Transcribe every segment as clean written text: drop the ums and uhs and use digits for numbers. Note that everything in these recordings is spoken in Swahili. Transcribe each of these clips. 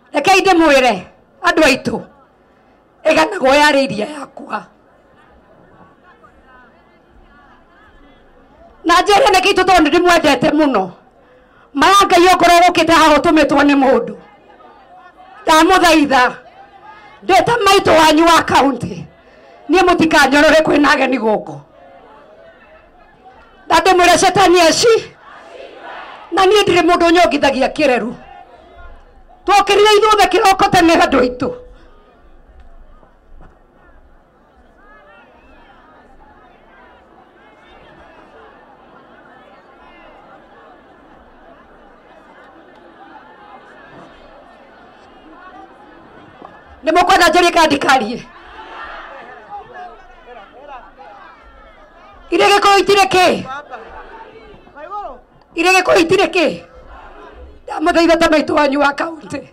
Rekei ndimwire andu aitu eganago yari iria yakwa na njere neki tutondu ndimwendete muno Muranga yongoro gukite haho tumitwo ni mundu ndamuthaitha ndeta maitu wanyu wa county nie mutikanyorore kwina ageni guku ndandimwire shetani eci na nie ndire mundu nyongithagia kireru twokirire ithuothe kiroko tene andu aitu Nimukwenda njeri kandikarie irege ko itireke irege ko itireke ndamuthaitha ta maitu wanyu wa county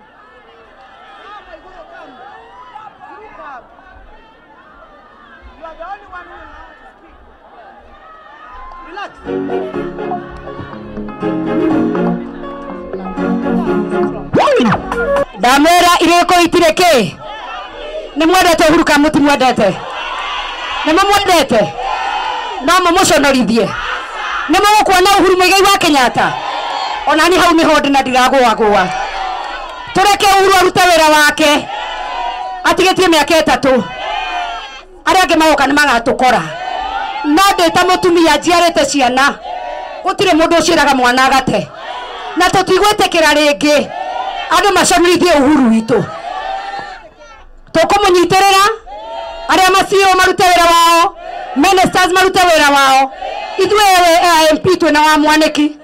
Damera ireko itireke nimwendete Uhuru Kamuti mwendete nimumwendete no mumuconorithie nimukuona Uhuru Muigai wa Kenyatta ona ni hau niho ndi na ndiragwa tureke Uhuru arute wira wake atigetie miaka 3 aria ange magoka ni magatukora no ndita mutumia njiarite ciana gutire mundu uciraga mwana agate na tutigwetekera ringi andu maconorithie Uhuru witu tukumunyiterera aria macio marute wira wao ministers marute wira wao ithwe MP twina wa mwaniki